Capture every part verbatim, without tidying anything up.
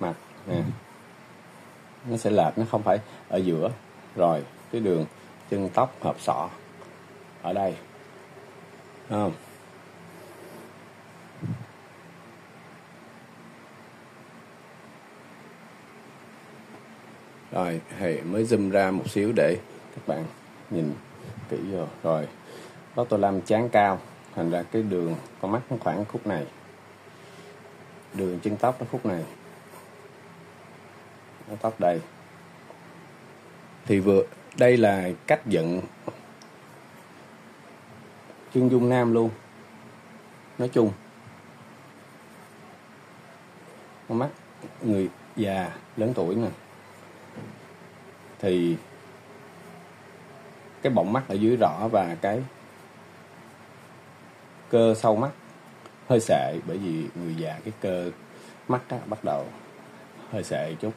mặt nè, nó sẽ lệch, nó không phải ở giữa. Rồi cái đường chân tóc hợp sọ ở đây, thấy không? Rồi thì mới zoom ra một xíu để các bạn nhìn kỹ vô. Rồi Doctor Lam trán cao, thành ra cái đường con mắt nó khoảng khúc này, đường chân tóc nó khúc này, nó tóc đây. Thì vừa đây là cách dựng chân dung nam luôn, nói chung con mắt người già lớn tuổi nè, thì cái bọng mắt ở dưới rõ và cái cơ sau mắt hơi sệ, bởi vì người già cái cơ mắt á, bắt đầu hơi sệ chút.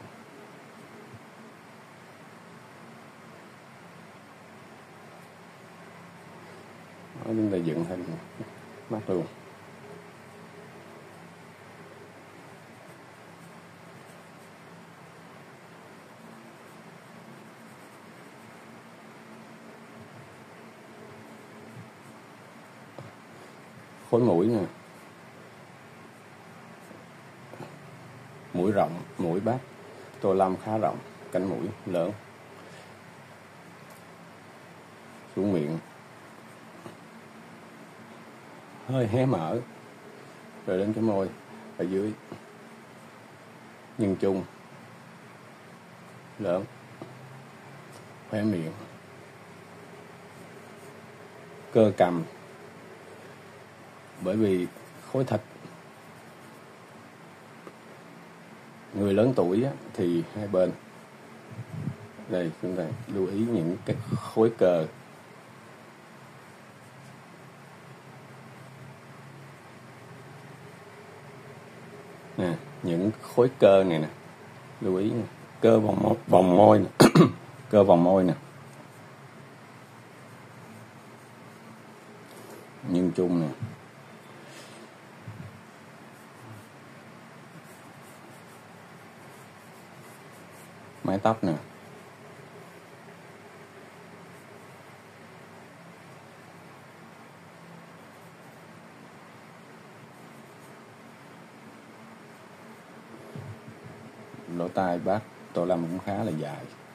Đó, chúng ta dựng hình mắt luôn. Khối mũi nè, mũi rộng, mũi bát Tô Lâm khá rộng, cánh mũi lớn, xuống miệng hơi hé mở, rồi đến cái môi ở dưới, nhân trung lớn, khóe miệng, cơ cằm, bởi vì khối thịt người lớn tuổi á, thì hai bên đây chúng ta lưu ý những cái khối cơ. Nè, những khối cơ này nè, lưu ý nè, cơ vòng môi, vòng môi nè. Cơ vòng môi nè, nhân trung nè, mái tóc nè, lỗ tai bác Tô Lâm cũng khá là dài.